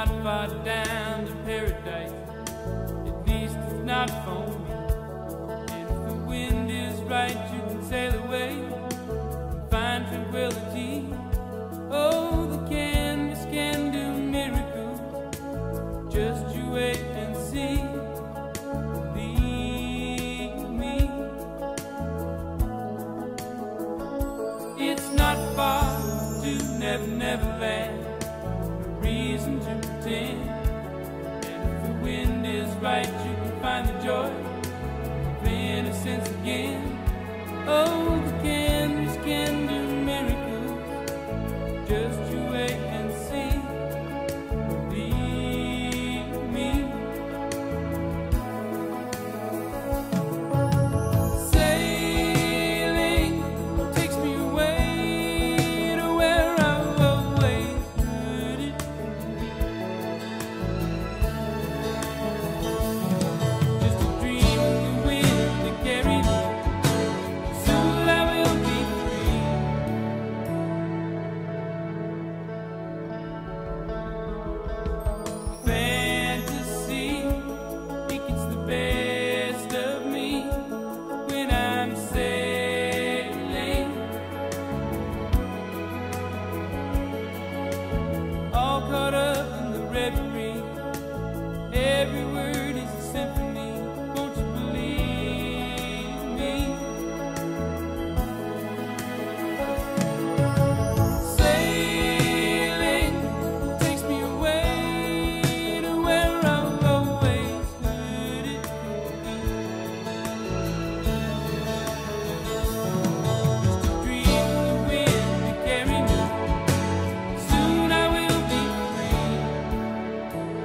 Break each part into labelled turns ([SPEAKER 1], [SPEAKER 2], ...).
[SPEAKER 1] not far down to paradise, at least it's not for me. And if the wind is right, you can sail away and find tranquility. Oh, the canvas can do miracles, just you wait and see. Believe me, it's not far to Never Never Land. Reason to pretend, and if the wind is right, you can find the joy of innocence again. Oh, the canvas can do miracles, just you wait and see. Believe me. Sailing takes me away to where I've always heard it. Just a dream of the wind that carried me. Soon I will be free. Fantasy, it gets the best of me when I'm sailing, all caught up in the reverie. Every word is a symphony, won't you believe me? Sailing takes me away to where I've always heard it. Just a dream of the wind to carry me. Soon I will be free.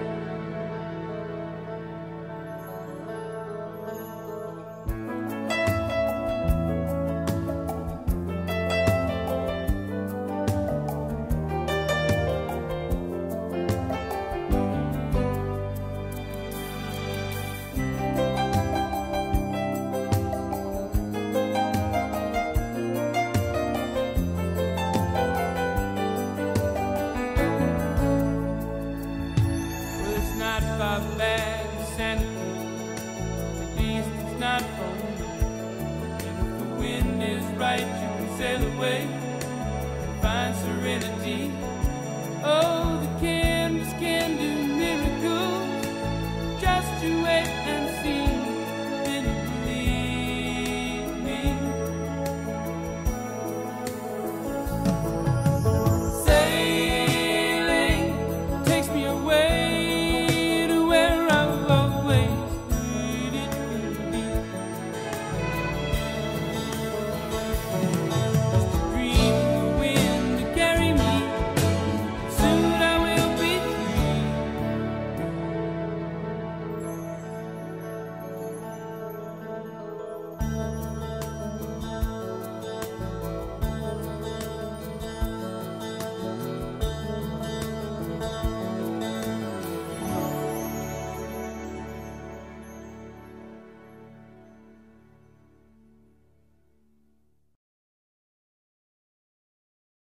[SPEAKER 1] Well, it's not far back to Santa Cruz, at least it's not for me. And if the wind is right, you can sail away and find serenity. Oh, the